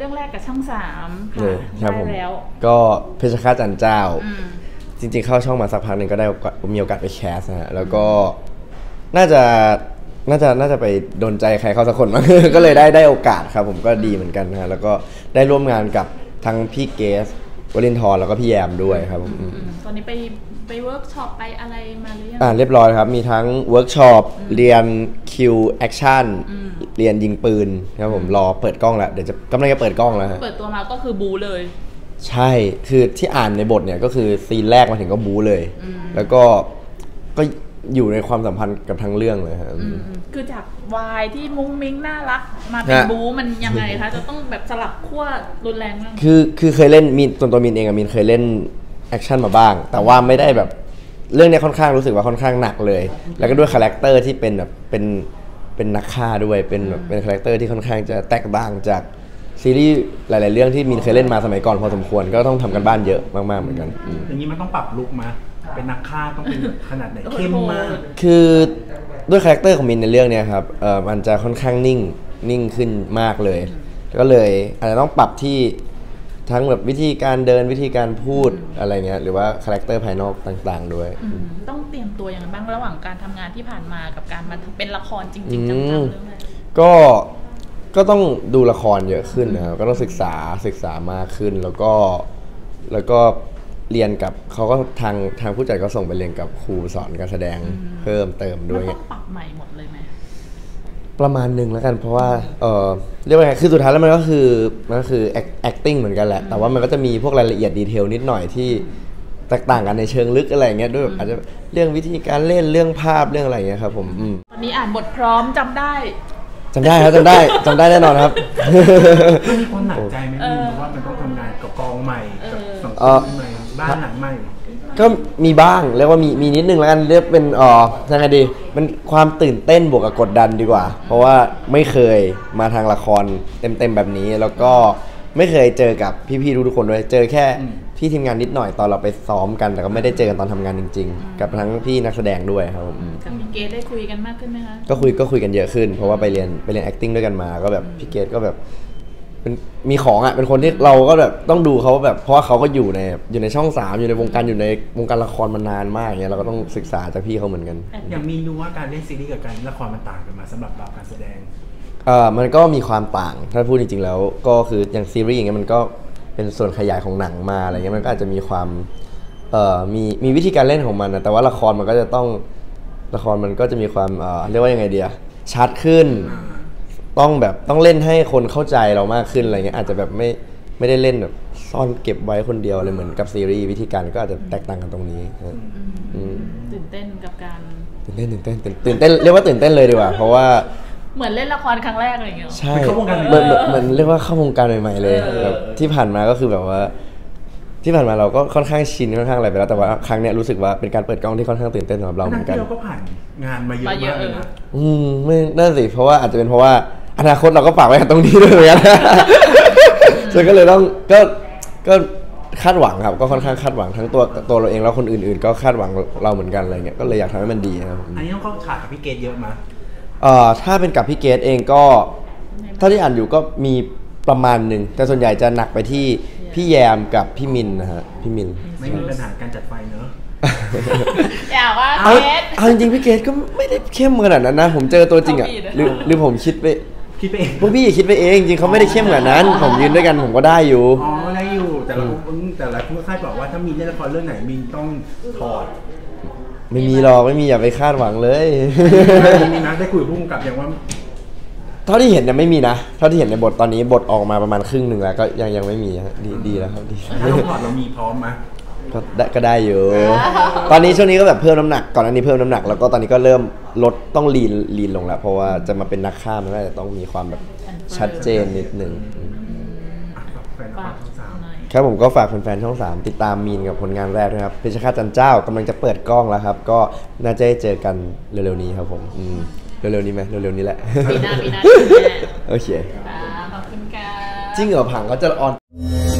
รื่องแรกกับช่อง3 ค่ะได้แล้วก็เพชรฆาตจันเจ้าจริงๆเข้าช่องมาสักพักหนึ่งก็ได้มีโอกาสไปแคสนะฮะแล้วก็น่าจะไปโดนใจใครเข้าสักคนมั้งก็เลยได้โอกาสครับผมก็ดีเหมือนกันนะฮะแล้วก็ได้ร่วมงานกับทั้งพี่เกสวลินทร์แล้วก็พี่แยมด้วยครับผมตอนนี้ไปเวิร์กช็อปไปอะไรมาหรือยังเรียบร้อยครับมีทั้งเวิร์กช็อปเรียนคิวแอคชั่นเรียนยิงปืนครับผมรอเปิดกล้องแล้วเดี๋ยวจะกำลังจะเปิดกล้องแล้วฮะเปิดตัวมาก็คือบูเลยใช่คือที่อ่านในบทเนี่ยก็คือซีนแรกมาถึงก็บูเลยแล้วก็อยู่ในความสัมพันธ์กับทั้งเรื่องเลยครับคือจากวายที่มุ้งมิ้งน่ารักมาเป็นบูมันยังไงคะจะต้องแบบสลับขั้วรุนแรงมากคือเคยเล่นมีตัวมินเองอะมินเคยเล่นแอคชั่นมาบ้างแต่ว่าไม่ได้แบบเรื่องนี้ค่อนข้างรู้สึกว่าค่อนข้างหนักเลยแล้วก็ด้วยคาแรคเตอร์ที่เป็นแบบเป็นนักฆ่าด้วยเป็นคาแรคเตอร์ที่ค่อนข้างจะแตกต่างจากซีรีส์หลายๆเรื่องที่มินเคยเล่นมาสมัยก่อนพอสมควรก็ต้องทำกันบ้านเยอะมากๆเหมือนกันอย่างนี้มันต้องปรับลุคมาเป็นนักฆ่าต้องเป็นขนาดไหนเข้มมากคือด้วยคาแรคเตอร์ของมินในเรื่องนี้ครับมันจะค่อนข้างนิ่งขึ้นมากเลยก็เลยอาจจะต้องปรับที่ทั้งแบบวิธีการเดินวิธีการพูดอะไรเงี้ยหรือว่าคาแรคเตอร์ภายนอกต่างๆด้วยต้องเตรียมตัวอย่างไรบ้างระหว่างการทำงานที่ผ่านมากับการมาเป็นละครจริงๆจังๆเรื่องนี้ก็ต้องดูละครเยอะขึ้นนะครับก็ต้องศึกษามากขึ้นแล้วก็เรียนกับเขาก็ทางผู้จัดก็ส่งไปเรียนกับครูสอนการแสดงเพิ่มเติมด้วยต้องปรับใหม่หมดเลยไหมประมาณนึงแล้วกันเพราะว่าเรียกว่าไงคือสุดท้ายแล้วมันก็คือ acting เหมือนกันแหละแต่ว่ามันก็จะมีพวกรายละเอียดดีเทลนิดหน่อยที่แตกต่างกันในเชิงลึกอะไรเงี้ยด้วยอาจจะเรื่องวิธีการเล่นเรื่องภาพเรื่องอะไรเงี้ยครับผมตอนนี้อ่านบทพร้อมจำได้ครับจำได้แน่นอนครับมีคนหนักใจไหมว่ามันต้องทำงานกับกองใหม่กับสังคมใหม่บ้านหลังใหม่ก็มีบ้างเรียกว่ามีนิดนึงแล้วกันเรียกเป็นยังไงดีมันความตื่นเต้นบวกกับกดดันดีกว่าเพราะว่าไม่เคยมาทางละครเต็มแบบนี้แล้วก็ไม่เคยเจอกับพี่ๆทุกคนด้วยเจอแค่พี่ทีมงานนิดหน่อยตอนเราไปซ้อมกันแต่ก็ไม่ได้เจอกันตอนทำงานจริงๆกับทั้งพี่นักแสดงด้วยครับกับพี่เกดได้คุยกันมากขึ้นไหมคะก็คุยกันเยอะขึ้นเพราะว่าไปเรียน acting ด้วยกันมาก็แบบพี่เกดก็แบบมีของอ่ะเป็นคนที่เราก็แบบต้องดูเขาแบบเพราะว่าเขาก็อยู่ในช่อง3อยู่ในวงการละครมานานมากอย่างเงี้ยเราก็ต้องศึกษาจากพี่เขาเหมือนกันอย่างมีรู้ว่าการเล่นซีรีส์กับการละครมันต่างกันมาสำหรับเราการแสดงมันก็มีความต่างถ้าพูดจริงๆแล้วก็คืออย่างซีรีส์อย่างเงี้ยมันก็เป็นส่วนขยายของหนังมาอะไรเงี้ยมันก็อาจจะมีความมีวิธีการเล่นของมันนะแต่ว่าละครมันก็จะมีความเรียกว่ายังไงดีชัดขึ้นต้องเล่นให้คนเข้าใจเรามากขึ้นอะไรเงี้ยอาจจะแบบไม่ได้เล่นแบบซ่อนเก็บไว้คนเดียวเลยเหมือนกับซีรีส์วิธีการก็อาจจะแตกต่างกันตรงนี้ตื่นเต้นกับการตื่นเต้นเรียกว่าตื่นเต้นเลยดีกว่าเพราะว่าเหมือนเล่นละครครั้งแรกอะไรอย่างเงี้ยใช่เหมือนเรียกว่าเข้าวงการใหม่ๆเลยแบบที่ผ่านมาก็คือแบบว่าที่ผ่านมาเราก็ค่อนข้างชินค่อนข้างอะไรไปแล้วแต่ว่าครั้งเนี้ยรู้สึกว่าเป็นการเปิดกล้องที่ค่อนข้างตื่นเต้นสำหรับเราเหมือนกันเราก็ผ่านงานมาเยอะมากเลยนะไม่น่าสิเพราะว่าอาจจะเป็นเพราะว่าอนาคตเราก็ฝากไว้ตรงนี้ด้วยเหมือนกันฉะนั้นก็เลยต้องก็คาดหวังครับก็ค่อนข้างคาดหวังทั้งตัวเราเองแล้วคนอื่นๆก็คาดหวังเราเหมือนกันอะไรเงี้ยก็เลยอยากทำให้มันดีครับอันนี้ต้องเข้าฉากกับพี่เกดเยอะมั้ยถ้าเป็นกับพี่เกดเองก็เท่าที่อ่านอยู่ก็มีประมาณนึงแต่ส่วนใหญ่จะหนักไปที่พี่แยมกับพี่มินนะฮะพี่มินไม่มีปัญหาการจัดไฟเนอะอย่าว่าเอาจริงๆพี่เกดก็ไม่ได้เข้มขนาดนั้นนะผมเจอตัวจริงอ่ะหรือผมคิดไปเองพวกพี่คิดไปเองจริงเขาไม่ได้เข้มขนาดนั้นผมยืนด้วยกันผมก็ได้อยู่ได้อยู่แต่ละผู้คาดบอกว่าถ้ามีเล่นละครเรื่องไหนมินต้องถอดไม่มีหรอกไม่มีอย่าไปคาดหวังเลยมีนะได้คุยกับผู้กำกับอย่างว่าเท่าที่เห็นเนี่ยไม่มีนะเท่าที่เห็นในบทตอนนี้บทออกมาประมาณครึ่งหนึ่งแล้วก็ยังไม่มีดีแล้วครับดีถ้าเราถอดเรามีพร้อมไหมก็ได้อยู่ตอนนี้ช่วงนี้ก็แบบเพิ่มน้ำหนักก่อนอันนี้เพิ่มน้ำหนักแล้วก็ตอนนี้ก็เริ่มลดต้องลีนลงแล้วเพราะว่าจะมาเป็นนักฆ่ามันก็จะต้องมีความแบบชัดเจนนิดนึงครับผมก็ฝากแฟนๆช่อง3ติดตามมีนกับผลงานแรกนะครับเพชรฆาตจันเจ้ากำลังจะเปิดกล้องแล้วครับก็น่าจะได้เจอกันเร็วๆนี้ครับผมเร็วๆนี้ไหมเร็วๆนี้แหละปีหน้าโอเคขอบคุณค่ะจริงเหรอผังเขาจะออน